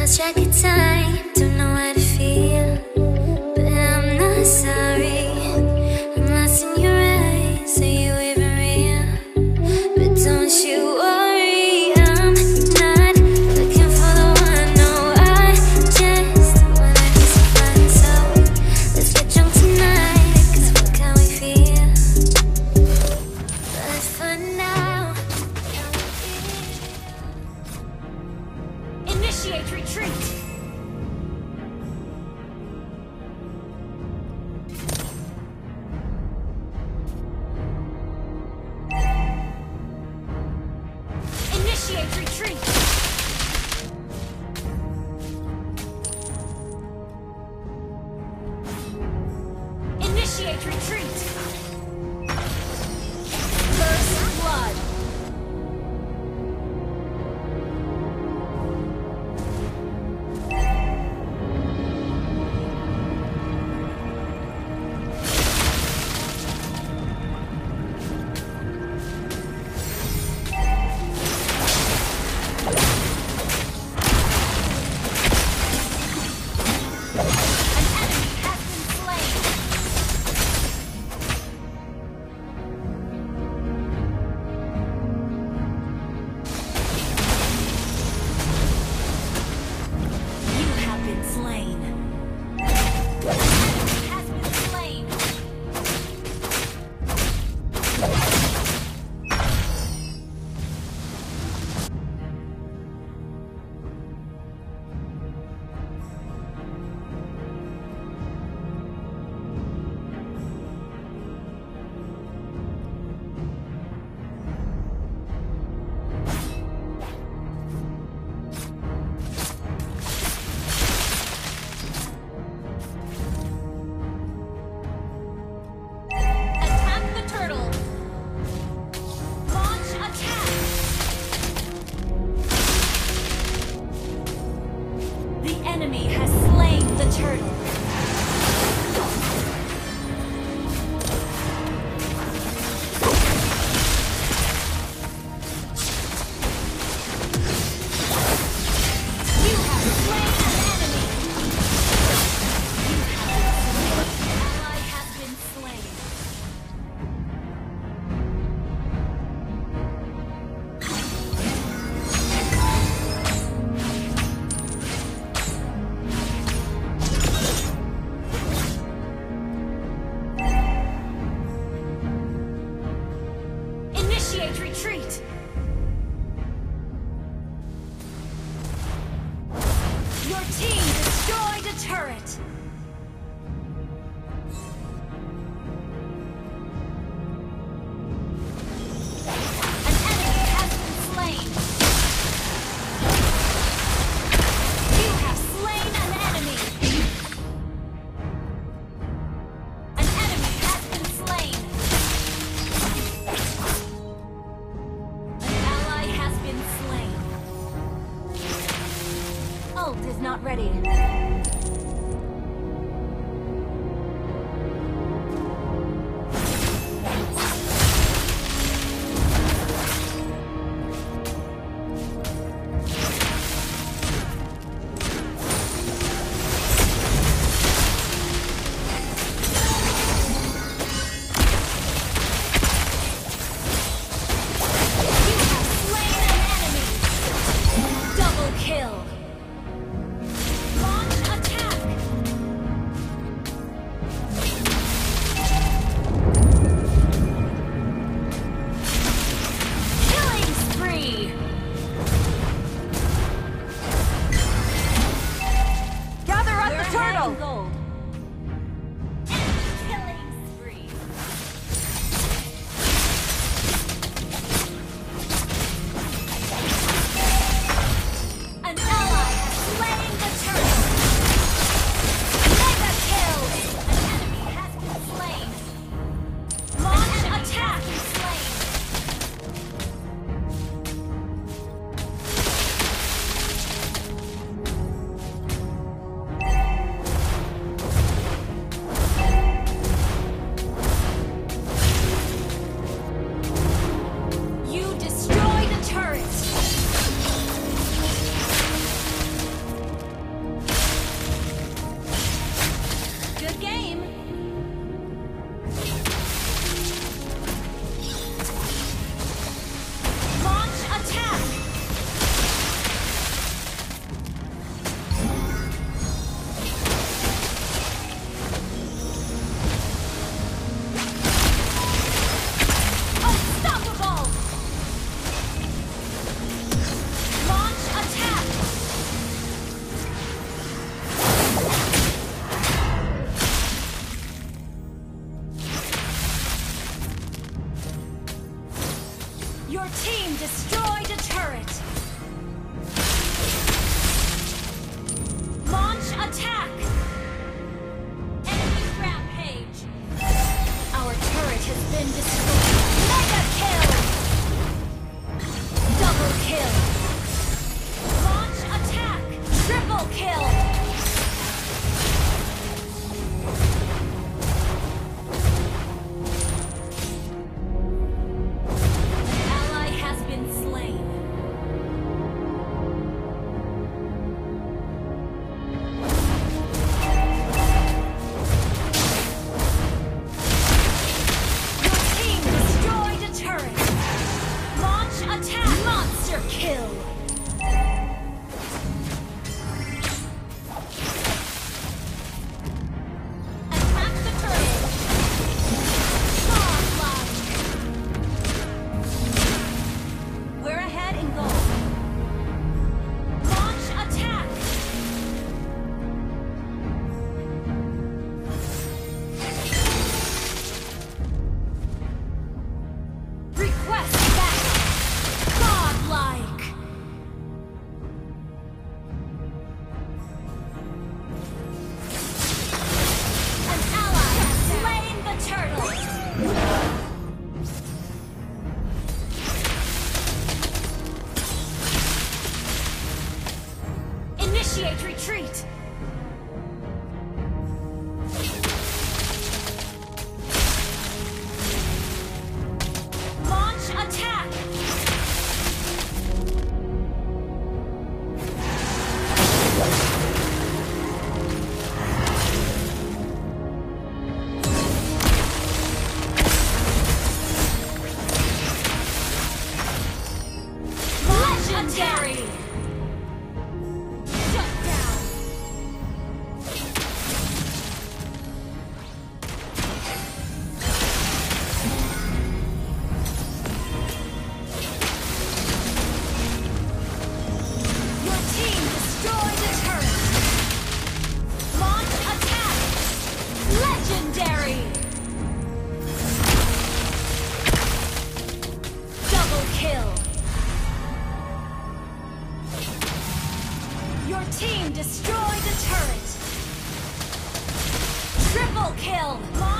track of time, don't know how to feel, but I'm not sorry. I'm lost in your eyes, are you even real? But don't you worry, I'm not looking for the one. No, I just wanna be some fun. So let's get drunk tonight, 'cause what can we feel? But for now, initiate retreat! Initiate retreat! Initiate retreat! First blood! Enemy has slain the turtle. You have slain an enemy. An ally has been slain. Initiate retreat! Your team destroyed a turret! An enemy has been slain! You have slain an enemy! An enemy has been slain! Ult is not ready. Kill. Launch Your team destroyed a turret. Launch attack. Enemy rampage. Our turret has been destroyed. Mega kill. Double kill. Launch attack. Triple kill. Initiate retreat! Launch attack! Legendary! Your team destroyed the turret! Triple kill!